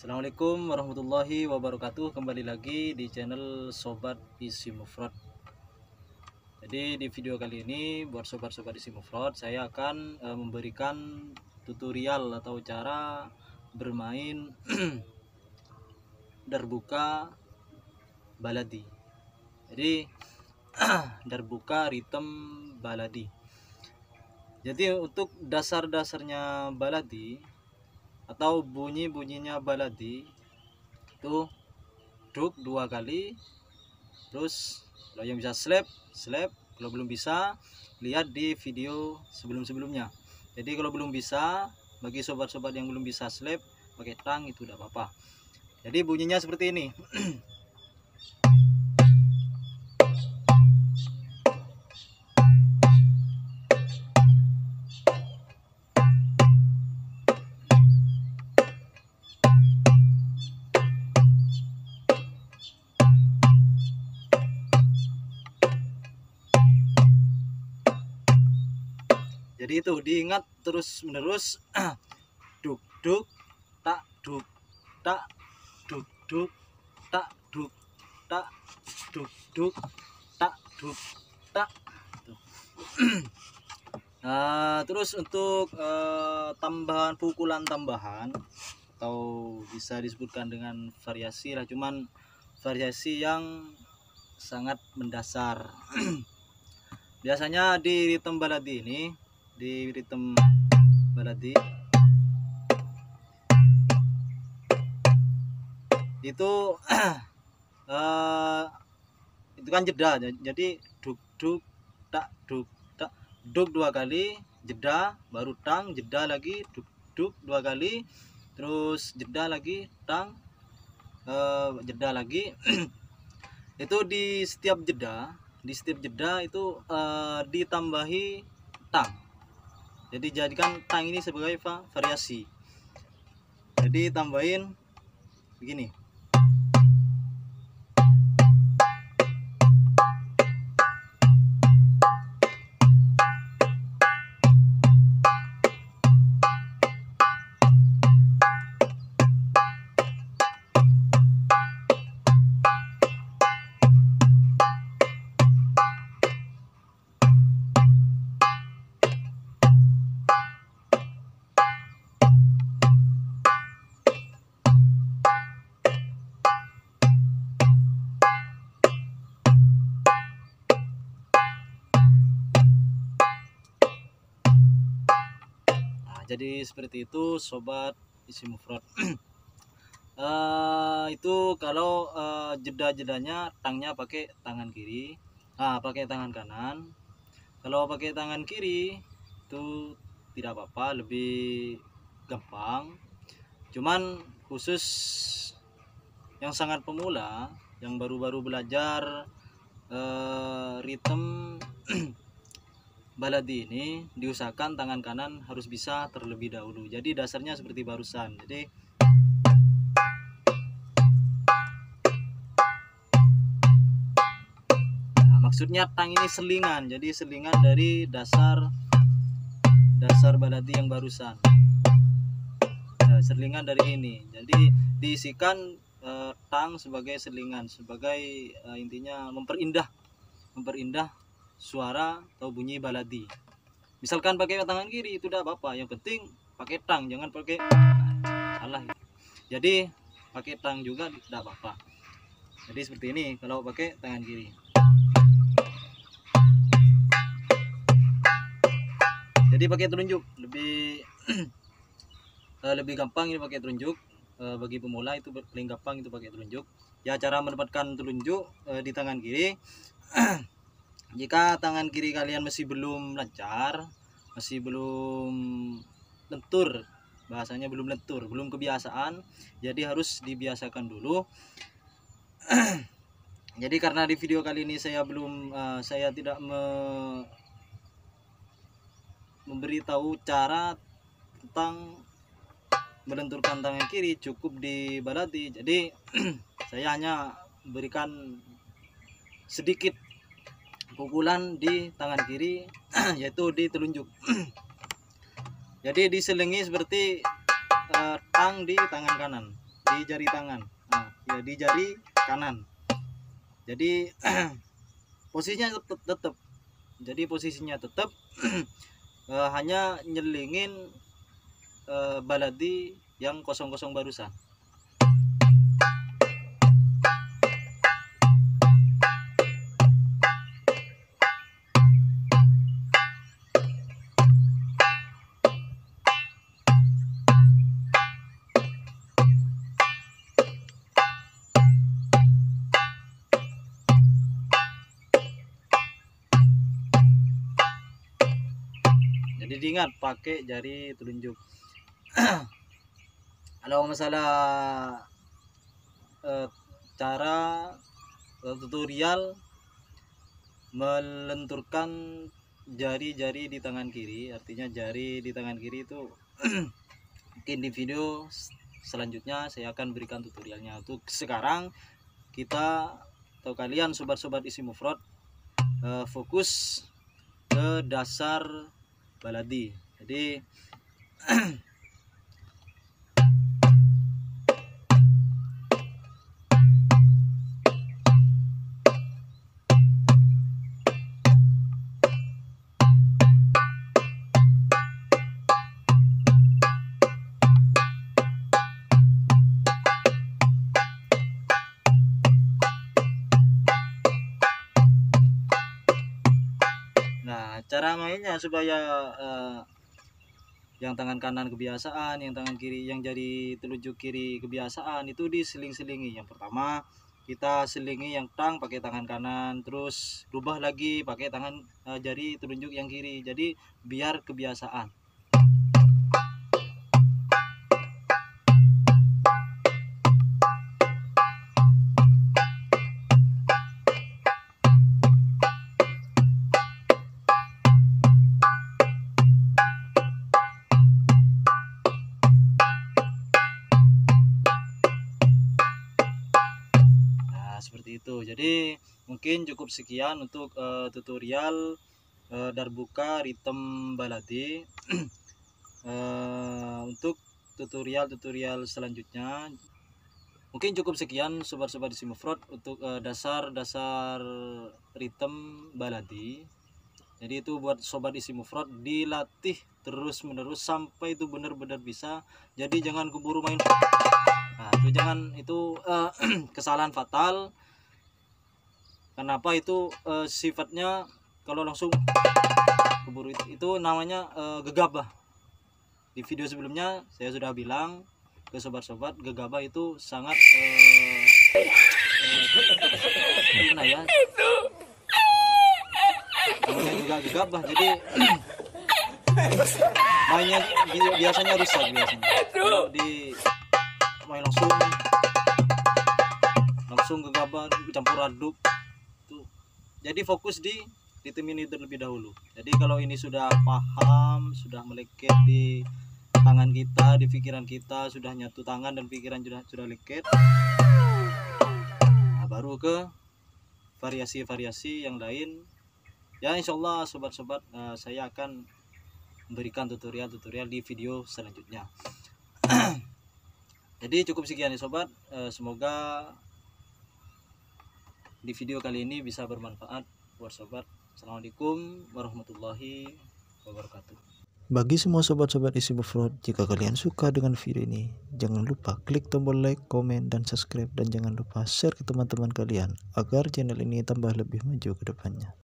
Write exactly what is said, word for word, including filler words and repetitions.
Assalamualaikum warahmatullahi wabarakatuh. Kembali lagi di channel Sobat Isi Mufrad. Jadi di video kali ini buat sobat-sobat Isi Mufrad, saya akan e, memberikan tutorial atau cara bermain darbuka baladi. Jadi darbuka ritm baladi. Jadi untuk dasar-dasarnya baladi atau bunyi-bunyinya baladi itu duk dua kali, terus kalau yang bisa slap slap, kalau belum bisa lihat di video sebelum-sebelumnya. Jadi kalau belum bisa, bagi sobat-sobat yang belum bisa slap pakai tang itu tidak apa-apa. Jadi bunyinya seperti ini. Jadi itu diingat terus menerus. Duk duk tak duk tak duk duk tak duk tak duk duk tak duk tak. Nah, terus untuk uh, tambahan pukulan tambahan atau bisa disebutkan dengan variasi lah, cuman variasi yang sangat mendasar. Biasanya di ritm baladi ini, di ritm baladi itu uh, itu kan jeda, jadi duk duk tak duk tak, duk dua kali, jeda, baru tang, jeda lagi, duk duk dua kali, terus jeda lagi, tang, uh, jeda lagi. Itu di setiap jeda, di setiap jeda itu uh, ditambahi tang. Jadi jadikan tang ini sebagai variasi. Jadi tambahin begini. Jadi seperti itu sobat Isi Mufrad. uh, itu kalau uh, jeda-jedanya tangnya pakai tangan kiri, ah pakai tangan kanan. Kalau pakai tangan kiri itu tidak apa-apa, lebih gampang. Cuman khusus yang sangat pemula, yang baru-baru belajar uh, ritm baladi ini, diusahakan tangan kanan harus bisa terlebih dahulu. Jadi dasarnya seperti barusan. Jadi nah, maksudnya tang ini selingan. Jadi selingan dari dasar dasar baladi yang barusan. Nah, selingan dari ini. Jadi diisikan eh, tang sebagai selingan, sebagai eh, intinya memperindah memperindah suara atau bunyi baladi. Misalkan pakai tangan kiri itu tidak apa-apa, yang penting pakai tang, jangan pakai salah. Jadi pakai tang juga tidak apa-apa. Jadi seperti ini kalau pakai tangan kiri. Jadi pakai telunjuk lebih lebih gampang ini pakai telunjuk. Bagi pemula itu paling gampang itu pakai telunjuk. Ya, cara menempatkan telunjuk di tangan kiri. Jika tangan kiri kalian masih belum lancar, masih belum lentur, bahasanya belum lentur, belum kebiasaan, jadi harus dibiasakan dulu. Jadi karena di video kali ini saya belum, uh, saya tidak me memberitahu cara tentang melenturkan tangan kiri, cukup di baladi. Jadi saya hanya berikan sedikit pukulan di tangan kiri, yaitu di telunjuk. Jadi diselingi seperti uh, tang di tangan kanan. di jari tangan, nah, ya di jari kanan. Jadi posisinya tetap, tetap. Jadi posisinya tetap uh, hanya nyelingin uh, baladi yang kosong-kosong barusan. Jadi diingat pakai jari telunjuk. Kalau masalah eh, cara eh, tutorial melenturkan jari-jari di tangan kiri, artinya jari di tangan kiri itu mungkin di video selanjutnya saya akan berikan tutorialnya. Untuk sekarang kita atau kalian sobat-sobat isi mufrad eh, fokus ke dasar baladi. Jadi nah, cara mainnya supaya uh, yang tangan kanan kebiasaan, yang tangan kiri, yang jari telunjuk kiri kebiasaan, itu diseling-selingi. Yang pertama kita selingi yang tang pakai tangan kanan, terus rubah lagi pakai tangan uh, jari telunjuk yang kiri. Jadi biar kebiasaan. Seperti itu. Jadi mungkin cukup sekian untuk uh, tutorial uh, darbuka ritem baladi. uh, untuk tutorial-tutorial selanjutnya mungkin cukup sekian sobat-sobat isi mufrad untuk dasar-dasar uh, ritem baladi. Jadi itu buat sobat isi mufrad dilatih terus-menerus sampai itu benar-benar bisa. Jadi jangan keburu main. Nah, itu jangan, itu uh, kesalahan fatal. Kenapa itu uh, sifatnya kalau langsung keburu itu, itu namanya uh, gegabah. Di video sebelumnya saya sudah bilang ke sobat-sobat, gegabah itu sangat uh, uh, nah ya. Namanya juga gegabah, jadi mainnya biasanya rusak biasanya. Kalau di main langsung langsung gegabah campur aduk tuh. Jadi fokus di ritem ini terlebih dahulu. Jadi kalau ini sudah paham, sudah meleket di tangan kita, di pikiran kita, sudah nyatu tangan dan pikiran sudah sudah leket, nah, baru ke variasi-variasi yang lain. Ya insyaallah sobat-sobat, uh, saya akan memberikan tutorial-tutorial di video selanjutnya. Jadi cukup sekian ya sobat, uh, semoga di video kali ini bisa bermanfaat buat sobat. Assalamualaikum warahmatullahi wabarakatuh. Bagi semua sobat-sobat isi mufrad, jika kalian suka dengan video ini, jangan lupa klik tombol like, komen, dan subscribe, dan jangan lupa share ke teman-teman kalian agar channel ini tambah lebih maju ke depannya.